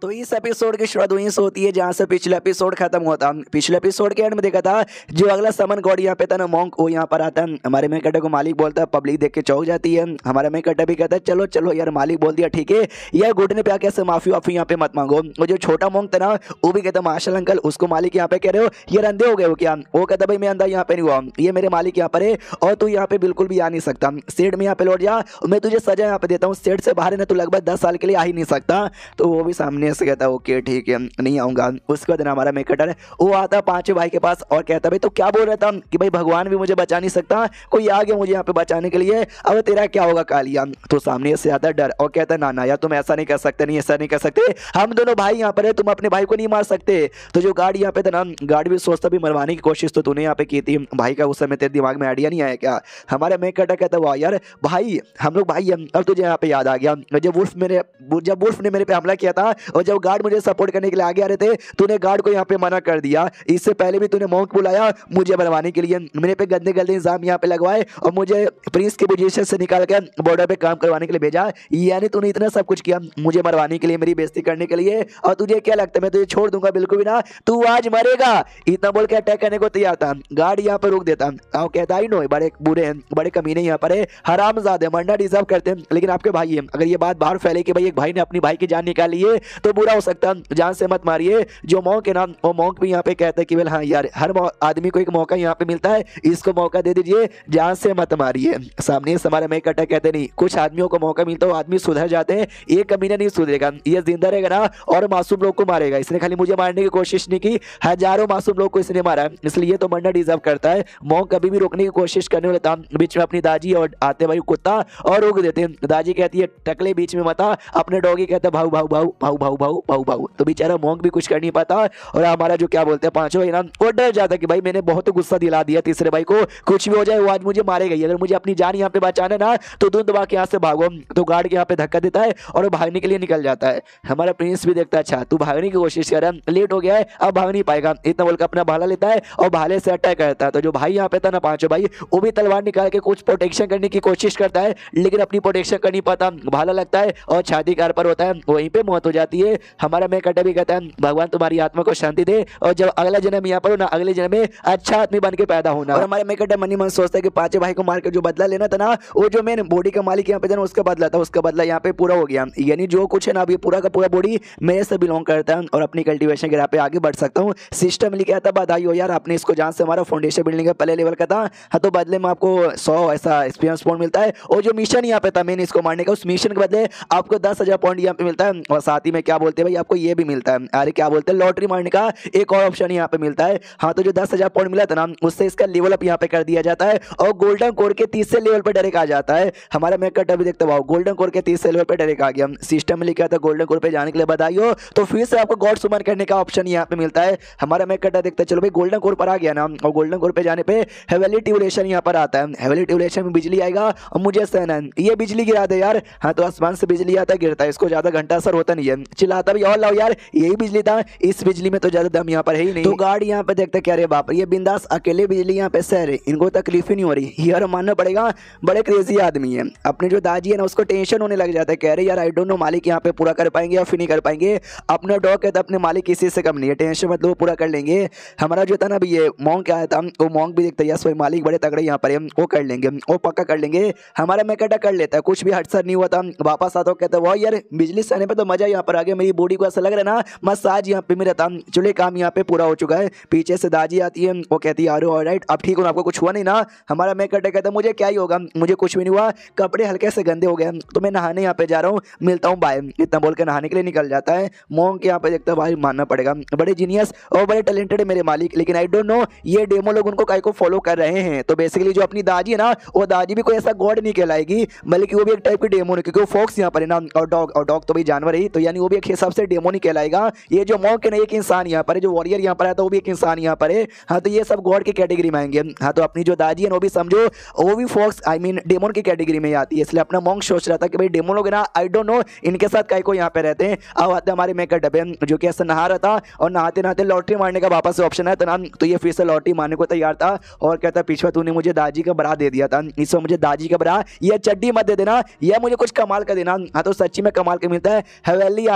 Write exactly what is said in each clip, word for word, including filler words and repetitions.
तो इस एपिसोड की शुरुआत वहीं से होती है जहाँ से पिछले एपिसोड खत्म होता। पिछले एपिसोड के एंड में देखा था जो अगला समन गॉड यहाँ पे था ना मॉन्क, वो यहाँ पर आता है। हमारे में कट्टा को मालिक बोलता है, पब्लिक देख के चौंक जाती है। हमारा में कट्टा भी कहता है चलो चलो यार मालिक बोल दिया ठीक है, यार घुटने पे आके ऐसे माफी वाफी यहाँ पे मत मांगो। वो जो छोटा मॉन्क था ना वो भी कहता मार्शल अंकल, उसको मालिक यहाँ पे कह रहे हो यार अंधे हो गए हो क्या? वो कहता भाई मैं अंधा यहाँ पे नहीं हुआ, ये मेरे मालिक यहाँ पर है और तू यहाँ पे बिल्कुल भी आ नहीं सकता। सेट में यहाँ पे लौट जा, मैं तुझे सजा यहाँ पे देता हूँ, सेट से बाहर है ना तू लगभग दस साल के लिए आ ही नहीं सकता। तो वो भी सामने से कहता है ओके ठीक है नहीं आऊंगा। उसके बाद हमारा मेकटर है वो आता पांचों भाई के पास और कहता भाई तो क्या बोल रहा था कि भाई भगवान भी मुझे बचा नहीं सकता, कोई आ गया मुझे यहाँ पे बचाने के लिए, अब तेरा क्या होगा कालिया? तो सामने से आता डर और कहता ना ना यार तुम ऐसा नहीं कर सकते, नहीं ऐसा नहीं कर सकते, हम दोनों भाई यहाँ पर है, तुम अपने भाई को नहीं मार सकते। तो जो गार्ड यहाँ पे था ना, गार्ड भी सोचता भी मरवाने की कोशिश तो तूने यहाँ पे की थी भाई का, उस समय तेरे दिमाग में आइडिया नहीं आया क्या? हमारा मेकटर कहता वाह यार भाई हम लोग भाई अब तुझे यहाँ पे याद आ गया जब वुल्फ मेरे जब वुल्फ ने मेरे पे हमला किया था और जब गार्ड मुझे सपोर्ट करने के लिए आगे आ रहे थे, तूने गार्ड को यहाँ पे मना कर दिया। इससे पहले भी तूने मॉन्क बुलाया मुझे मरवाने के लिए, मेरे पे गंदे गंदे इंजाम यहाँ पे लगवाए और मुझे प्रिंस की पोजीशन से निकाल कर बॉर्डर पे काम करवाने के लिए भेजा। यानी तूने इतना सब कुछ किया मुझे मरवाने के लिए, मेरी बेइज्जती करने के लिए, और तुझे क्या लगता है मैं तुझे छोड़ दूंगा? बिल्कुल भी ना, तू आज मरेगा। इतना बोल के अटैक करने को तैयार था। गार्ड यहाँ पे रोक देता और कहता ही नो बड़े बुरे हैं, बड़े कमीने यहाँ पर है, हरामजादे, मरना डिजर्व करते हैं, लेकिन आपके भाई हैं। अगर ये बात बाहर फैले कि भाई एक भाई ने अपनी भाई की जान निकाली है तो बुरा हो सकता है, जान से मत मारिए। जो मॉन्क है ना वो मॉन्क भी यहाँ पे कहता है कि वेल हाँ यार हर आदमी को एक मौका यहाँ पे मिलता है, इसको मौका दे दीजिए, जान से मत मारिए। सामने से हमारे मेकटा कहते नहीं कुछ आदमियों को मौका मिलता है वो आदमी सुधर जाते हैं, ये कमीना नहीं सुधरेगा, ये जिंदा रहेगा ना और मासूम लोग को मारेगा। इसने खाली मुझे मारने की कोशिश नहीं की, हजारों मासूम लोग को इसने मारा, इसलिए तो मरना डिजर्व करता है। मॉन्क कभी भी रोकने की कोशिश करने वाला था, बीच में अपनी दाजी और आते भाई कुत्ता और रोक देते हैं। दाजी कहती है टकले बीच में मता, अपने डॉगी कहता भाऊ भाऊ भाऊ भाऊ भाऊ भाऊ भाऊ भाऊ। तो बेचारा मॉन्क भी कुछ कर नहीं पाता और हमारा जो क्या बोलते हैं पांचों भाई ना वो डर जाता कि भाई मैंने बहुत गुस्सा दिला दिया तीसरे भाई को, कुछ भी हो जाए वो आज मुझे मारेगा ही, अगर मुझे अपनी जान यहाँ पे बचाना ना तो दूध दबा के यहाँ से भागो। तो गार्ड के यहाँ पे धक्का देता है और भागने के लिए निकल जाता है। हमारा प्रिंस भी देखता है अच्छा तू भागने की कोशिश कर रहा है, लेट हो गया है अब भाग नहीं पाएगा, इतना बोलकर अपना भाला लेता है और भाले से अटैक करता है। तो जो भाई यहाँ पे था ना पांचों भाई वो भी तलवार निकाल के कुछ प्रोटेक्शन करने की कोशिश करता है, लेकिन अपनी प्रोटेक्शन कर नहीं पाता, भाला लगता है और छाती कार पर होता है, वहीं पे मौत हो जाती है। हमारा मेकटा भी कहता है भगवान तुम्हारी आत्मा को शांति दे और जब अगला जन्म यहाँ पर हो ना अगले जन्म में अच्छा आदमी बन के पैदा होना। और हमारे मेकटा मनी मन सोचता है कि पांचों भाई को मार के जो बदला लेना था ना वो जो मेन बॉडी का मालिक यहाँ पे था ना उसका बदला था, उसका बदला यहाँ पे पूरा हो गया। यानी जो कुछ है ना अभी पूरा का पूरा बॉडी मेरे से बिलोंग करता है और अपनी कल्टीवेशन के राह पे आगे बढ़ सकता हूँ। सिस्टम लिखा आता बधाई हो यार आपने इसको जान से हमारा फाउंडेशन बिल्डिंग का पहले लेवल का था, हाँ तो बदले में आपको सौ ऐसा एक्सपीरियंस पॉइंट मिलता है और जो मिशन यहाँ पे था मैंने इसको मारने का उस मिशन के बदले आपको दस हजार पॉइंट यहाँ पे मिलता है और साथ ही में क्या बोलते हैं भाई आपको ये भी मिलता है, अरे क्या बोलते हैं लॉटरी मारने का एक और ऑप्शन यहाँ पे मिलता है। हाँ तो जो दस हजार पॉइंट मिला था ना उससे इसका लेवल अप यहाँ पे कर दिया जाता है और गोल्डन कोर के तीसरे लेवल पर डायरेक्ट आ जाता है। हमारा मेकट अभी देखते हुआ गोल्डन कोर के तीसरे लेवल पर डायरेक्ट आ गया। सिस्टम में लिखा था गोल्डन कोर पे जाने के लिए बधाई हो, तो फिर से आपको गॉड सुमन करने का ऑप्शन यहाँ पे मिलता है। हमारा मेकट देखते चलो भाई गोल्डन कोर पर आ गया ना और गोल्डन कोर पे जाने पे हेवेली ट्यूलेशन यहाँ पर आता है। हेवेली ट्यूलेशन में बिजली आएगा और मुझे सहना है ये बिजली गिरा दे यार, हाँ तो आसमान से बिजली आता है गिरता है, इसको ज्यादा घंटा असर होता नहीं है, चिल्लाता भी और लाओ यार यही बिजली था, इस बिजली में तो ज्यादा दम यहाँ पर है ही नहीं। तो गार्ड यहाँ पे देखते क्या रे बाप ये बिंदास अकेले बिजली यहाँ पे सह रहे, इनको तकलीफ ही नहीं हो रही, यार मानना पड़ेगा बड़े क्रेजी आदमी है। अपने जो दाजी है ना उसको टेंशन होने लग जाता है, कह रहे यार आई डोंट नो मालिक यहाँ पे पूरा कर पाएंगे या फिर नहीं कर पाएंगे, अपना डॉग कहता अपने मालिक किसी से कम नहीं है, टेंशन मतलब वो पूरा कर लेंगे। हमारा जो था ना अभी ये मॉन्क आया था वो मॉन्क भी देखता है यस भाई मालिक बड़े तगड़े यहाँ पर वो कर लेंगे, वो पक्का कर लेंगे। हमारा मेकटा कर लेता है, कुछ भी हटसर नहीं हुआ था, वापस आता कहता है वाह यार बिजली से आने पे तो मजा यहाँ पर आ गया, मेरी बॉडी को ऐसा लग रहा है ना मसाज यहाँ पे मेरा था, चलो काम यहाँ पे पूरा हो चुका है। पीछे से दाजी आती है वो कहती है अरे ऑलराइट अब ठीक हो आपको कुछ हुआ नहीं ना? हमारा मेकटा कहता है मुझे क्या ही होगा, मुझे कुछ भी नहीं हुआ, कपड़े हल्के से गंदे हो गए तो मैं नहाने यहाँ पे जा रहा हूँ, मिलता हूँ बाय, इतना बोल के नहाने के लिए निकल जाता है। मॉन्क यहाँ पे देखता है भाई मानना पड़ेगा बड़े जीनियस और बड़े टैलेंटेड है मेरे मालिक, लेकिन आई डोंट नो ये डेमो लोग उनको काय को फॉलो कर रहे हैं। तो बेसिकली जो अपनी दादी है ना वो दादी भी कोई ऐसा गॉड नहीं कहलाएगी, बल्कि वो भी एक टाइप की डेमो नहीं, क्योंकि वो फॉक्स यहाँ पर है ना और डॉग और डॉग तो भाई जानवर ही, तो यानी वो भी एक हिसाब से डेमो नहीं कहलाएगा। ये जो मॉन्क है ना एक इंसान यहाँ पर है, जो वॉरियर यहाँ पर है तो वो भी एक इंसान यहाँ पर है, हाँ तो ये सब गॉड की कैटेगरी में आएंगे। हाँ तो अपनी जो दादी है वो भी समझो वो भी फॉक्स आई मीन डेमोन की कैटेगरी में आती है, इसलिए अपना मॉन्क सोच रहा था कि भाई डेमो लोग ना आई डोंट नो इनके साथ काय को यहाँ पे रहते हैं। अब आते हमारे मेकअप डब्बे जो कि ऐसा नहा रहा था और नहाते नहाते लॉटरी मारने का वापस से ऑप्शन है तो ना तो ये फिर से लॉटरी मारने को तैयार था और कहता पिछवा तूने मुझे दाजी का बरा दे दिया था, इसमें मुझे दाजी जी का बरा, ये चड्डी मत दे देना, यह मुझे कुछ कमाल का देना। हाँ तो सच्ची में कमाल का मिलता है, हवेली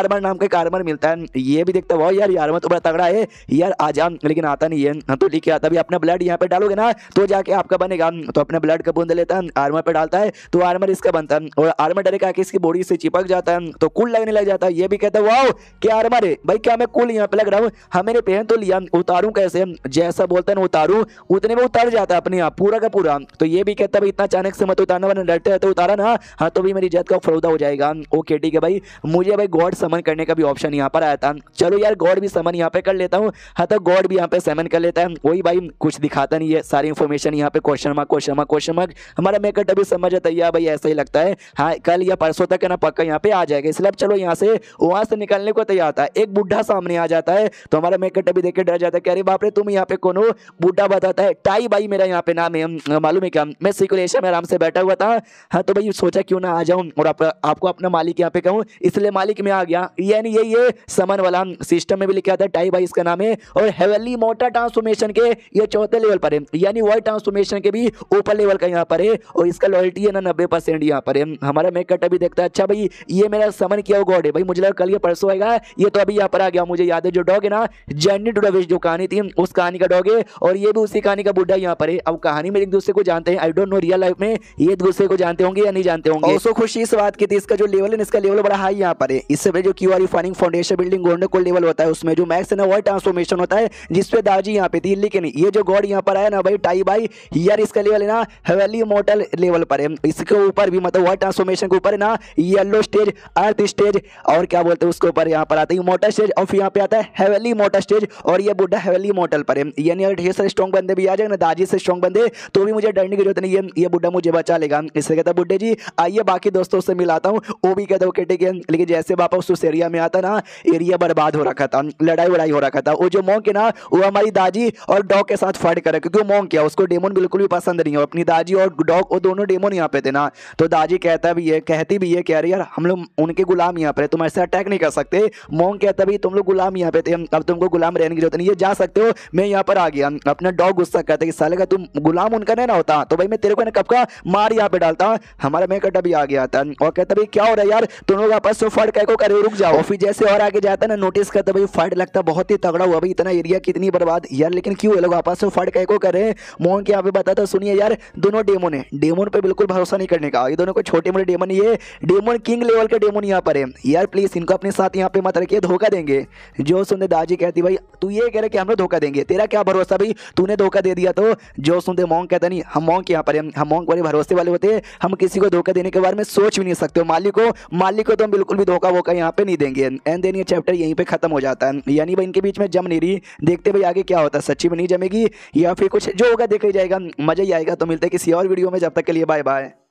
आर्मर नाम का एक आर्मर मिलता है। ये भी देखता है यार, आर्मर तो बड़ा तगड़ा है यार, आ जा, लेकिन आता नहीं है। तो ठीक है, तभी अपना ब्लड यहाँ पे डालोगे ना तो जाके आपका बनेगा। तो अपने ब्लड का बूंद लेता है, आर्मर पे डालता है तो आर्मर इसका बनता है, और आर्मर डायरेक्ट आके इसकी बॉडी से चिपक जाता है तो कूल लगने लग जाता है। ये भी कहता है वाओ क्या आर्मर है भाई, क्या मैं कूल यहाँ पे लग रहा हूँ। हाँ मैंने पहन तो लिया, उतारूं कैसे, जैसा बोलता है ना उतारूं उतने में उतर जाता है अपने आप पूरा का पूरा। तो ये भी कहता है भाई इतना अचानक से मत उतारना, वरना डरते रहते उतारा ना हाँ तो भी मेरी इज्जत का फौदा हो जाएगा। ओके ठीक है भाई, मुझे भाई गॉड समन करने का भी ऑप्शन यहाँ पर आया था। चलो यार गॉड भी समन यहाँ पे कर लेता हूँ। हाँ तो गॉड भी यहाँ पे समन कर लेता है। वही भाई कुछ दिखाता नहीं है, सारी इन्फॉर्मेशन यहाँ पे question mark question mark question mark. हमारा मेकअप अभी समझ आता है भाई, ऐसा ही लगता है हाँ कल या परसों तक ना पक्का यहाँ पे आ जाएगा। इसलिए चलो यहाँ से वहां से निकलने को तैयार था। एक बुढ़ा सामने आ जाता है तो हमारा मेकअप अभी देख के डर जाता है, अरे बाप रे तुम यहाँ पे कौन हो। बुढ़ा बताता है टाई भाई मेरा यहाँ पे नाम है, मालूम है क्या, मैं सिकुलेशन में आराम से बैठा हुआ था। हाँ तो भाई सोचा क्यों ना आ जाऊं और आप, आपको अपना मालिक यहाँ पे कहूँ, इसलिए मालिक में आ गया। यानी ये ये समन वाला सिस्टम में भी लिखा था टाई भाई इसका नाम है, और हेवनली मोटर ट्रांसफॉर्मेशन के ये चौथे लेवल पर है, यानी वर्ल्ड ट्रांसफॉर्मेशन के भी ऊपर लेवल का यहाँ पर है, और इसका लॉयल्टी है ना नब्बे परसेंट यहाँ पर है। हमारा मेकअप अभी देखता है अच्छा भाई ये मेरा समन किया गॉड है भाई, मुझे लगा कल ये परसों आएगा, ये तो अभी यहाँ पर आ गया। मुझे याद है जो डॉग है ना जर्नी टू द विश जो कहानी थी उस कहानी का डॉग है, और ये भी उसी कहानी का बुढ़ा यहाँ पर है। अब कहानी में एक दूसरे को जानते हैं, I don't know real life में ये एक दूसरे को जानते होंगे या नहीं जानते होंगे। और खुशी इस बात की थी इसका जो लेवल है इसका लेवल बड़ा हाई यहाँ पर है। इससे जो QR refining foundation building golden cold level होता है उसमें जो मैक्स है ना वर्ल्ड ट्रांसफॉर्मेशन होता है, जिसपे दाजी यहाँ पे थी। लेकिन ये जो गॉड यहाँ पर आया ना भाई टाई भाई यार, इसका लेवल है ना हेवनली मॉर्टल लेवल पर है। इसके ऊपर भी मतलब वर्ल्ड ट्रांसफॉर्मेशन के ऊपर है ना येलो स्टेज, अर्थ स्टेज, और क्या बोलते हैं उसके ऊपर यहाँ पर आता है मोटर स्टेज, और फिर यहाँ पे आता है हेवनली मोटर स्टेज, और ये बुढ़ा हेवनली मॉर्टल पर है। यानी अगर ढेर सारे स्ट्रॉन्ग बंदे भी आ जाए ना दाजी से स्ट्रॉन्ग बंदे, तो भी मुझे डरने की जरूरत नहीं है, ये बुढ़ा मुझे बचा लेगा। इसलिए कहता बुढ़े जी आइए बाकी दोस्तों से मिलाता हूँ। वो भी कहता ओके ठीक है, लेकिन जैसे वापस उस एरिया में आता ना एरिया बर्बाद हो रखा था, लड़ाई वड़ाई हो रखा था। वो जो मॉन्क है ना वो हमारी दाजी और डॉग के साथ फाइट करे, क्योंकि वो मॉन्क क्या उसको डेमन बिल्कुल भी पसंद नहीं है। अपनी दाजी और डॉग वो दोनों डेमन यहाँ पे थे ना, तो दाजी कहता भी है कहती भी है कह रही यार हम लोग उनके गुलाम यहाँ पे, तुम ऐसे अटैक नहीं कर सकते। मॉन्क कहता भी तुम लोग गुलाम यहाँ पे थे, अब तुमको गुलाम रहने की जरूरत नहीं है, जा सकते हो, मैं यहाँ पर आ गया। अपना डॉग गुस्सा कहता है कि साले का तुम गुलाम उनका नहीं ना होता तो भाई मैं तेरे को ना कब का मार यहाँ पे डालता। हमारा मेकअप भी आ गया था और कहता भाई क्या हो रहा है यार तुम लोग आपस में फाइट को करे, रुक जाओ। फिर जैसे और आगे जाता ना नोटिस करता भाई फाइट लगता बहुत ही तगड़ा हुआ भाई, इतना एरिया कितनी बर्बाद यार, लेकिन क्यों ये लोग आपस में फाइट को करे। मॉन्क यहाँ पे बताता सुनिए यार दोनों डेमन है, डेमन पे बिल्कुल भरोसा नहीं करने का, ये दोनों को छोटे मोटे डेमन, ये डेमन किंग लेवल के डेमन यहाँ पर है यार, प्लीज इनको अपने साथ यहाँ पे मत रखिए, धोखा देंगे। जो सुनते दाजी कहती भाई तू ये कह रहे कि हम लोग धोखा देंगे, तेरा क्या भरोसा भाई, तूने धोखा दे दिया तो। जो सुनते मॉन्क कहता नहीं हम मॉन्क यहाँ पर हम मॉन्क बड़े भरोसे वाले होते हैं, हम किसी को धोखा देने के बारे में सोच भी नहीं सकते। मालिक को मालिक को तो हम बिल्कुल भी धोखा वोखा यहाँ पे नहीं देंगे। एंड देन ये चैप्टर यहीं पे खत्म हो जाता है, यानी भाई इनके बीच में जम नहीं रही। देखते भाई आगे क्या होता है, सच्ची में नहीं जमेगी या फिर कुछ जो होगा देखा ही जाएगा, मजा ही आएगा। तो मिलते हैं किसी और वीडियो में, जब तक के लिए बाय बाय।